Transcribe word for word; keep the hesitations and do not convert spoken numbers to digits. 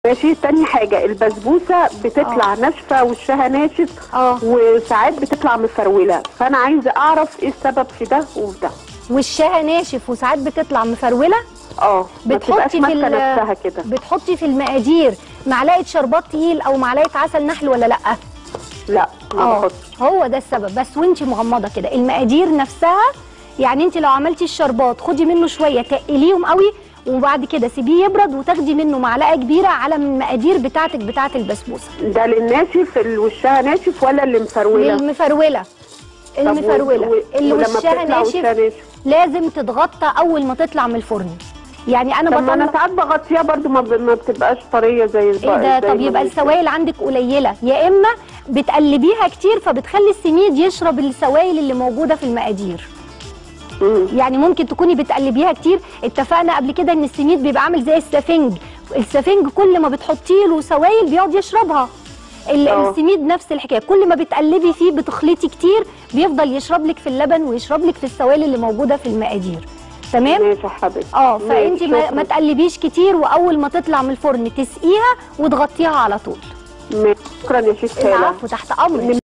ماشي. تاني حاجة البسبوسة بتطلع ناشفة وشها ناشف اه وساعات بتطلع مفرولة، فأنا عايزة أعرف إيه السبب في ده وفي ده. وشها ناشف وساعات بتطلع مفرولة. اه بتحطي في نفسها كده. بتحطي في المقادير معلقة شربات تقيل أو معلقة عسل نحل ولا لأ؟ لا ما اه بحطش. هو ده السبب. بس وانتي مغمضة كده المقادير نفسها، يعني انت لو عملتي الشربات خدي منه شوية تقليهم قوي وبعد كده سيبيه يبرد وتاخدي منه معلقه كبيره على المقادير بتاعتك بتاعه البسبوسه. ده للناشف اللي وشها ناشف ولا اللي مفروله؟ للمفروله. المفروله و... اللي وشها ناشف, ناشف لازم تتغطى اول ما تطلع من الفرن. يعني انا طب انا ساعات بغطيها برده ما, ب... ما بتبقاش طريه زي ايه ده. طب يبقى السوائل عندك قليله، يا اما بتقلبيها كتير فبتخلي السميد يشرب السوائل اللي موجوده في المقادير. يعني ممكن تكوني بتقلبيها كتير. اتفقنا قبل كده ان السميد بيبقى عامل زي السفنج، السفنج كل ما بتحطي له سوائل بيقعد يشربها. السميد نفس الحكايه، كل ما بتقلبي فيه بتخلطي كتير بيفضل يشرب لك في اللبن ويشرب لك في السوائل اللي موجوده في المقادير. تمام؟ ماشي يا حبيبتي. اه فانت ما, ما تقلبيش كتير، واول ما تطلع من الفرن تسقيها وتغطيها على طول. شكرا يا شيخ. العفو، تحت امرك.